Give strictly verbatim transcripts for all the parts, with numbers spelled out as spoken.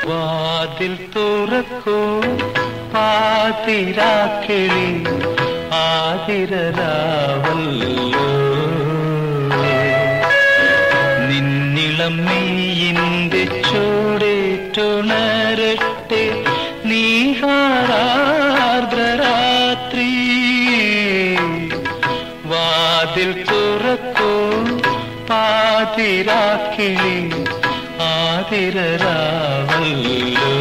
വാതിൽ തുറക്കൂ പാതിരാക്കിളി ആതിരരാവല്ലോ നിന്നിളം മെയ്യിന്റെ ചൂടേറ്റുണരട്ടെ നീഹാരാർദ്രരാത്രി വാതിൽ തുറക്കൂ പാതിരാക്കിളി ആതിരരാവല്ലോ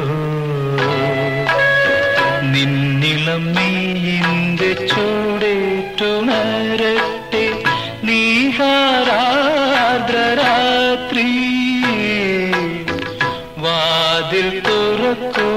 നിന്നിളം മെയ്യിന്റെ ചൂടേറ്റുണരട്ടെ നീഹാരാർദ്രരാത്രി വാതിൽ തുറക്കൂ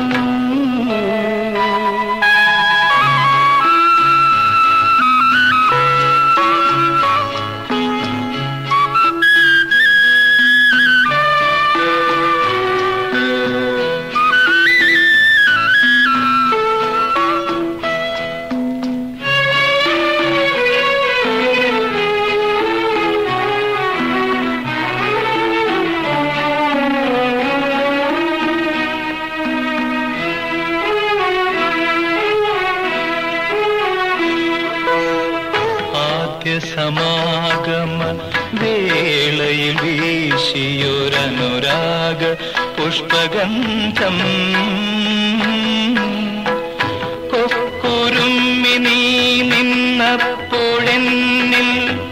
സമാഗമ വേളയിൽ വീശിയൊരനുരാഗ പുഷ്പഗന്ധം കൊക്കുരുമ്മി നീ നിന്നപ്പോഴെന്നിൽ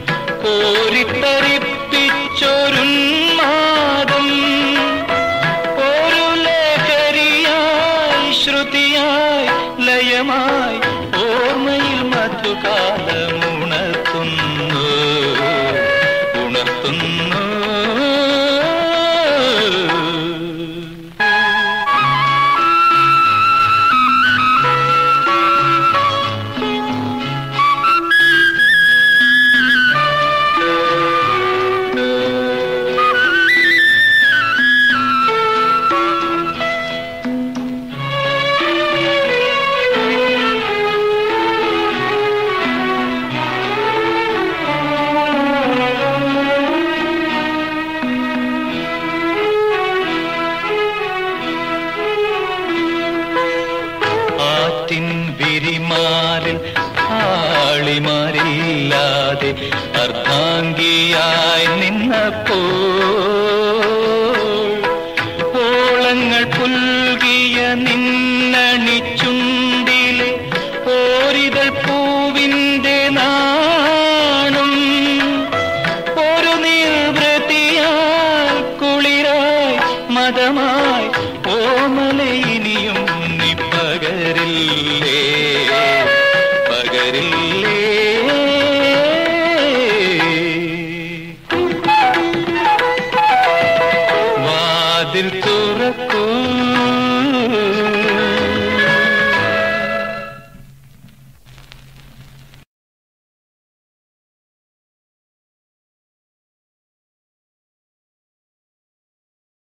കോരിത്തരിപ്പിച്ചൊരുന്മാദം ഒരു ലഹരിയായി ശ്രുതിയായി ലയമായി ഓർമ്മയിൽ മധുകാലം ഉണർത്തുന്നു വിരിമാറിൽ ആളിമാരില്ലാതെ അർദ്ധാംഗിയായി നിന്നപ്പോൾ ഓളങ്ങൾ പുൽകിയ നിന്നണിച്ചുണ്ടിലെ ഓരിതൾ പൂവിന്റെ നാണം ഒരു നിർവൃതിയായി കുളിരായി മതമായി ഓമലയിനിയും നീ പകരില്ലേ പകരില്ലേ വാതിൽ തുറക്കൂ